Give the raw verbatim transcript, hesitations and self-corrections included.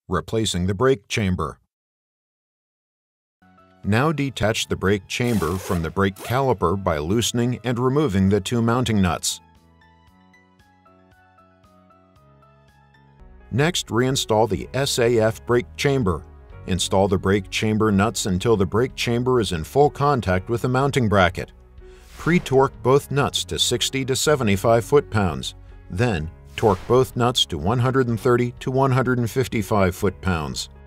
replacing the brake chamber. Now detach the brake chamber from the brake caliper by loosening and removing the two mounting nuts. Next, reinstall the S A F brake chamber. Install the brake chamber nuts until the brake chamber is in full contact with the mounting bracket. Pre-torque both nuts to sixty to seventy-five foot-pounds. Then, torque both nuts to one hundred thirty to one hundred fifty-five foot-pounds.